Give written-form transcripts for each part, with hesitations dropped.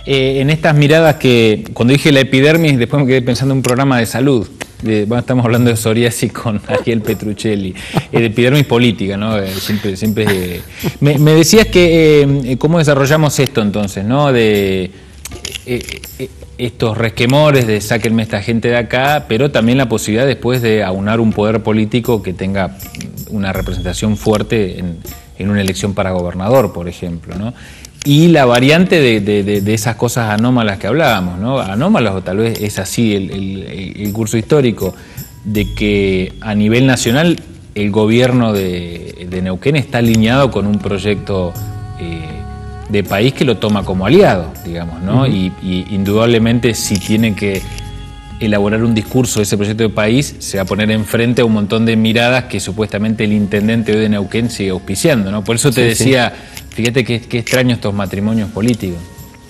En estas miradas que, cuando dije la epidermis, después me quedé pensando en un programa de salud. Bueno, estamos hablando de psoriasis con Ariel Petruccelli, de epidermis política, ¿no? Siempre me decías que cómo desarrollamos esto entonces, ¿no? De estos resquemores de sáquenme esta gente de acá, pero también la posibilidad después de aunar un poder político que tenga una representación fuerte en una elección para gobernador, por ejemplo, ¿no? Y la variante de esas cosas anómalas que hablábamos, ¿no? Anómalas, o tal vez es así el curso histórico, de que a nivel nacional el gobierno de Neuquén está alineado con un proyecto de país que lo toma como aliado, digamos, ¿no? Y indudablemente si tiene que elaborar un discurso de ese proyecto de país, se va a poner enfrente a un montón de miradas que supuestamente el intendente hoy de Neuquén sigue auspiciando, ¿no? Por eso te decía, fíjate qué extraño estos matrimonios políticos.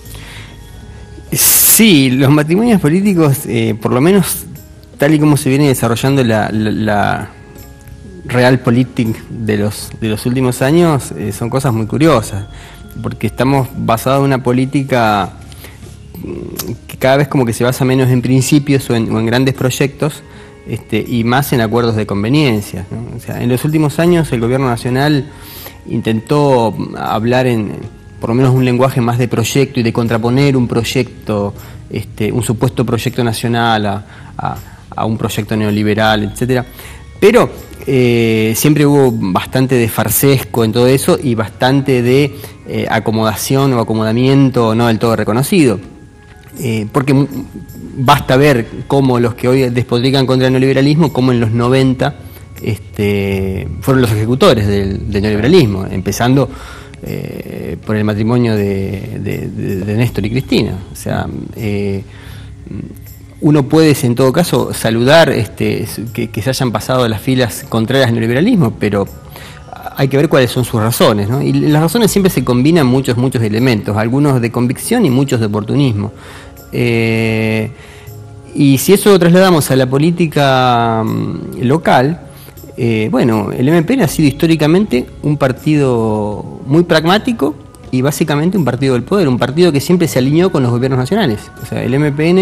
Sí, los matrimonios políticos, por lo menos tal y como se viene desarrollando la realpolitik de los últimos años, son cosas muy curiosas, porque estamos basados en una política que cada vez como que se basa menos en principios o en grandes proyectos, y más en acuerdos de conveniencia, ¿no? O sea, en los últimos años el gobierno nacional intentó hablar por lo menos un lenguaje más de proyecto y de contraponer un proyecto, un supuesto proyecto nacional a un proyecto neoliberal, etcétera. Pero siempre hubo bastante de farsesco en todo eso y bastante de acomodación o acomodamiento no del todo reconocido. Porque basta ver cómo los que hoy despotrican contra el neoliberalismo, como en los 90 fueron los ejecutores del neoliberalismo, empezando por el matrimonio de Néstor y Cristina. O sea, uno puede en todo caso saludar que se hayan pasado las filas contrarias al neoliberalismo, pero hay que ver cuáles son sus razones, ¿no? Y las razones siempre se combinan muchos elementos, algunos de convicción y muchos de oportunismo. Y si eso lo trasladamos a la política local, bueno, el MPN ha sido históricamente un partido muy pragmático y básicamente un partido del poder, un partido que siempre se alineó con los gobiernos nacionales. O sea, el MPN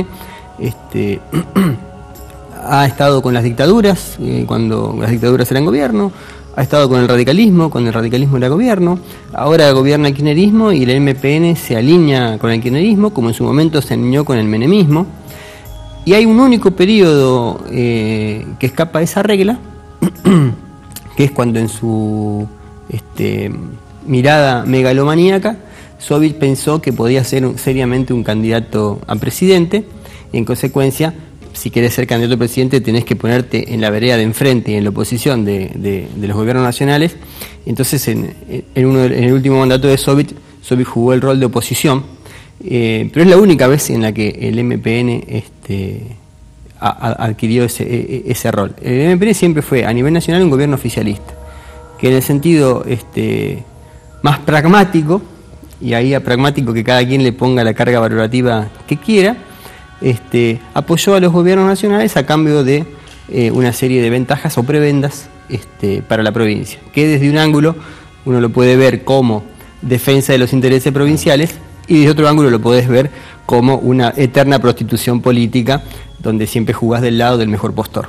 ha estado con las dictaduras, cuando las dictaduras eran gobierno, ha estado con el radicalismo cuando el radicalismo era gobierno, ahora gobierna el kirchnerismo y el MPN se alinea con el kirchnerismo, como en su momento se alineó con el menemismo. Y hay un único periodo que escapa de esa regla, que es cuando en su mirada megalomaníaca, Sovich pensó que podía ser seriamente un candidato a presidente, y en consecuencia, si querés ser candidato a presidente, tenés que ponerte en la vereda de enfrente y en la oposición de los gobiernos nacionales. Entonces, en el último mandato de Sovich jugó el rol de oposición, pero es la única vez en la que el MPN adquirió ese rol. El MPN siempre fue, a nivel nacional, un gobierno oficialista, que en el sentido más pragmático, y ahí a pragmático que cada quien le ponga la carga valorativa que quiera, apoyó a los gobiernos nacionales a cambio de una serie de ventajas o prebendas para la provincia, que desde un ángulo uno lo puede ver como defensa de los intereses provinciales y desde otro ángulo lo podés ver como una eterna prostitución política donde siempre jugás del lado del mejor postor.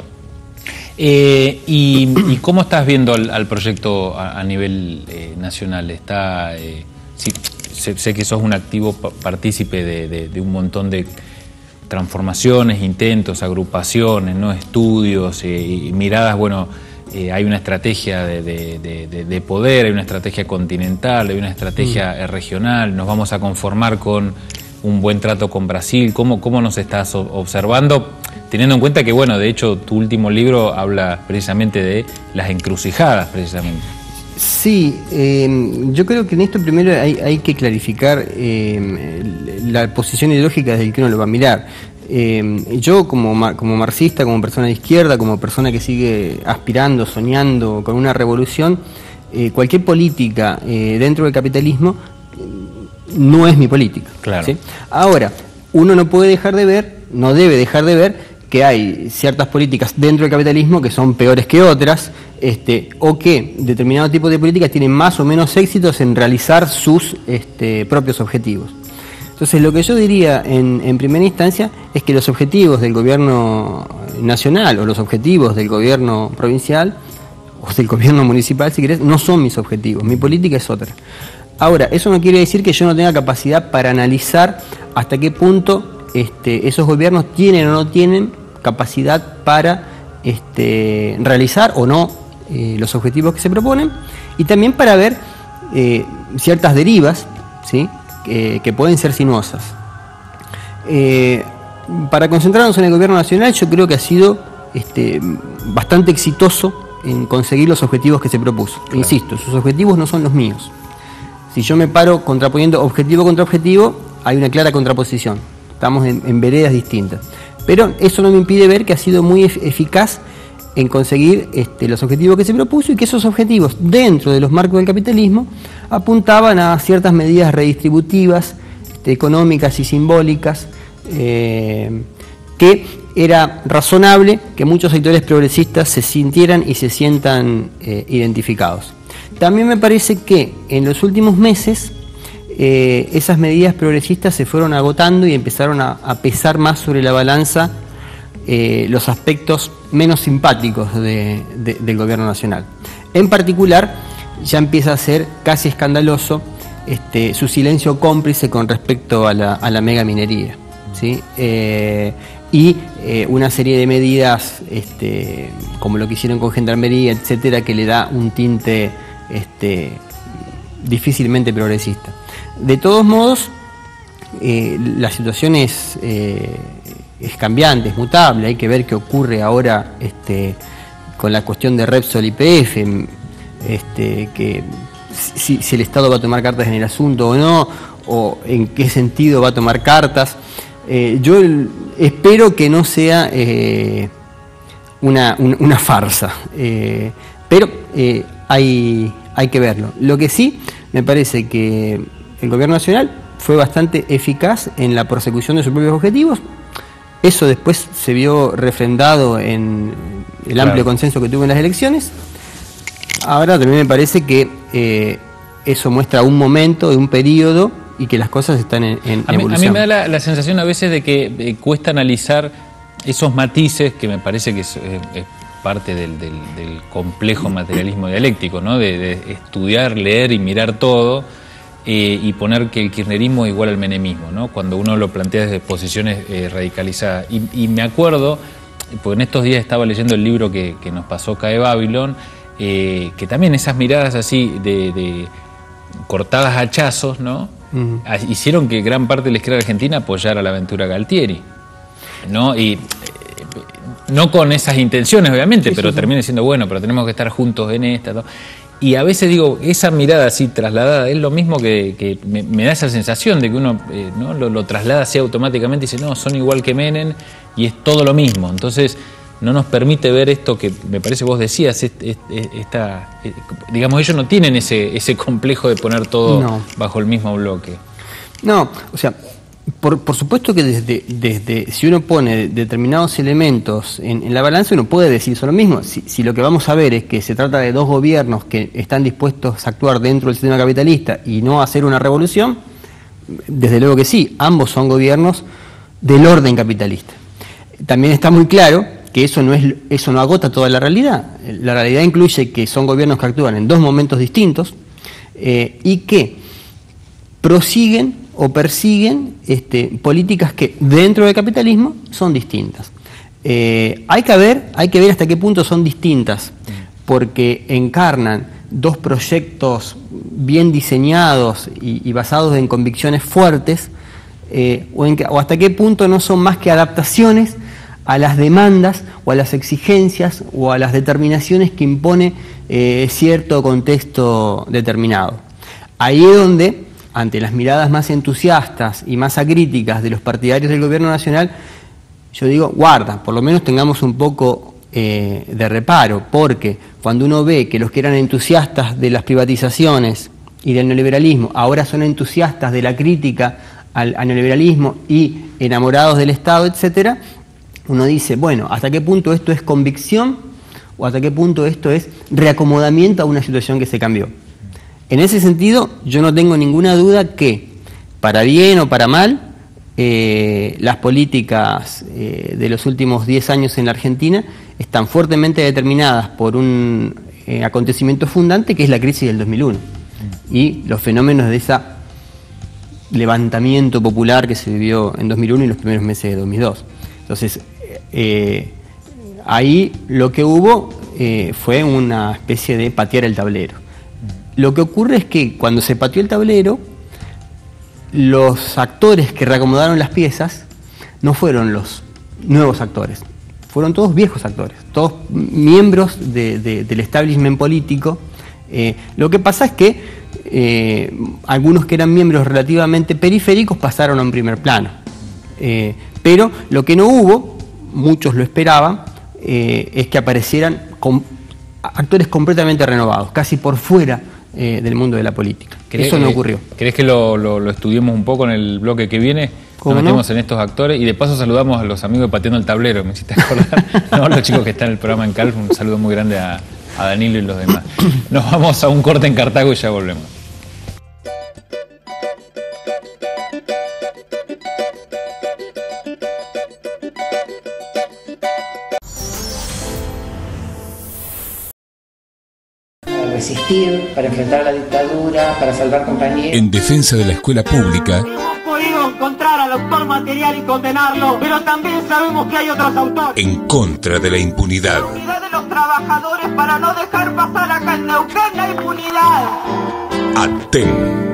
¿Y cómo estás viendo al proyecto a nivel nacional? Sí, sé que sos un activo partícipe de un montón de transformaciones, intentos, agrupaciones, ¿no? Estudios y miradas. Bueno, hay una estrategia de poder, hay una estrategia continental, hay una estrategia regional. Nos vamos a conformar con un buen trato con Brasil. ¿Cómo nos estás observando? Teniendo en cuenta que, bueno, de hecho, tu último libro habla precisamente de las encrucijadas, precisamente. Sí, yo creo que en esto primero hay que clarificar la posición ideológica desde el que uno lo va a mirar. Yo como marxista, como persona de izquierda, como persona que sigue aspirando, soñando con una revolución, cualquier política dentro del capitalismo no es mi política. Claro. ¿Sí? Ahora, uno no puede dejar de ver, no debe dejar de ver, que hay ciertas políticas dentro del capitalismo que son peores que otras, o que determinados tipos de políticas tienen más o menos éxitos en realizar sus propios objetivos. Entonces, lo que yo diría en primera instancia es que los objetivos del gobierno nacional o los objetivos del gobierno provincial o del gobierno municipal, si querés, no son mis objetivos. Mi política es otra. Ahora, eso no quiere decir que yo no tenga capacidad para analizar hasta qué punto esos gobiernos tienen o no tienen capacidad para realizar o no los objetivos que se proponen, y también para ver ciertas derivas, ¿sí?, que pueden ser sinuosas. Para concentrarnos en el gobierno nacional, yo creo que ha sido bastante exitoso en conseguir los objetivos que se propuso. Claro. Insisto, sus objetivos no son los míos. Si yo me paro contraponiendo objetivo contra objetivo, hay una clara contraposición. Estamos en veredas distintas. Pero eso no me impide ver que ha sido muy eficaz en conseguir los objetivos que se propuso, y que esos objetivos, dentro de los marcos del capitalismo, apuntaban a ciertas medidas redistributivas, económicas y simbólicas, que era razonable que muchos sectores progresistas se sintieran y se sientan identificados. También me parece que en los últimos meses esas medidas progresistas se fueron agotando y empezaron a pesar más sobre la balanza los aspectos menos simpáticos del gobierno nacional. En particular, ya empieza a ser casi escandaloso su silencio cómplice con respecto a la megaminería, ¿sí? Y una serie de medidas como lo que hicieron con Gendarmería, etcétera, que le da un tinte difícilmente progresista. De todos modos, la situación es cambiante, es mutable. Hay que ver qué ocurre ahora con la cuestión de Repsol y YPF, que si el Estado va a tomar cartas en el asunto o no, o en qué sentido va a tomar cartas. Yo espero que no sea una farsa, pero hay que verlo. Lo que sí, me parece que el gobierno nacional fue bastante eficaz en la persecución de sus propios objetivos. Eso después se vio refrendado en el amplio consenso que tuvo en las elecciones. Ahora también me parece que eso muestra un momento, un periodo, y que las cosas están en evolución. A mí me da la sensación a veces de que cuesta analizar esos matices, que me parece que es parte del complejo materialismo dialéctico, ¿no? De estudiar, leer y mirar todo, y poner que el kirchnerismo es igual al menemismo, ¿no? Cuando uno lo plantea desde posiciones radicalizadas. Y me acuerdo, porque en estos días estaba leyendo el libro que nos pasó Cae Babylon, que también esas miradas así de cortadas a hachazos, ¿no? Hicieron que gran parte de la izquierda argentina apoyara la aventura Galtieri, ¿no? Y no con esas intenciones, obviamente, pero termina diciendo, bueno, pero tenemos que estar juntos en esta, ¿no? Y a veces digo, esa mirada así trasladada es lo mismo que me da esa sensación de que uno ¿no? lo traslada así automáticamente y dice, no, son igual que Menem y es todo lo mismo. Entonces no nos permite ver esto que me parece vos decías, digamos, ellos no tienen ese complejo de poner todo bajo el mismo bloque. No, o sea, por supuesto que desde si uno pone determinados elementos en la balanza, uno puede decir eso lo mismo. Si lo que vamos a ver es que se trata de dos gobiernos que están dispuestos a actuar dentro del sistema capitalista y no hacer una revolución, desde luego que sí, ambos son gobiernos del orden capitalista. También está muy claro que eso no agota toda la realidad. La realidad incluye que son gobiernos que actúan en dos momentos distintos y que prosiguen o persiguen políticas que dentro del capitalismo son distintas. Hay que ver hasta qué punto son distintas, porque encarnan dos proyectos bien diseñados y basados en convicciones fuertes, o hasta qué punto no son más que adaptaciones a las demandas o a las exigencias o a las determinaciones que impone cierto contexto determinado. Ahí es donde, ante las miradas más entusiastas y más acríticas de los partidarios del gobierno nacional, yo digo, guarda, por lo menos tengamos un poco de reparo, porque cuando uno ve que los que eran entusiastas de las privatizaciones y del neoliberalismo ahora son entusiastas de la crítica al neoliberalismo y enamorados del Estado, etcétera, uno dice, bueno, ¿hasta qué punto esto es convicción o hasta qué punto esto es reacomodamiento a una situación que se cambió? En ese sentido, yo no tengo ninguna duda que para bien o para mal, las políticas de los últimos 10 años en la Argentina están fuertemente determinadas por un acontecimiento fundante, que es la crisis del 2001 y los fenómenos de ese levantamiento popular que se vivió en 2001 y los primeros meses de 2002. Entonces, ahí lo que hubo fue una especie de patear el tablero. Lo que ocurre es que cuando se pateó el tablero, los actores que reacomodaron las piezas no fueron los nuevos actores, fueron todos viejos actores, todos miembros del establishment político. Lo que pasa es que algunos que eran miembros relativamente periféricos pasaron a un primer plano. Pero lo que no hubo, muchos lo esperaban, es que aparecieran actores completamente renovados, casi por fuera del mundo de la política. Eso no ocurrió. ¿Querés que lo estudiemos un poco en el bloque que viene? Nos metemos en estos actores y de paso saludamos a los amigos de Pateando el Tablero, me hiciste acordar, ¿no? Los chicos que están en el programa en Calf, un saludo muy grande a Danilo y los demás. Nos vamos a un corte en Cartago y ya volvemos. Resistir, para enfrentar la dictadura, para salvar compañeros. En defensa de la escuela pública. Hemos podido encontrar al autor material y condenarlo, pero también sabemos que hay otros autores. En contra de la impunidad. La unidad de los trabajadores para no dejar pasar acá en Neuquén la impunidad. ATEN.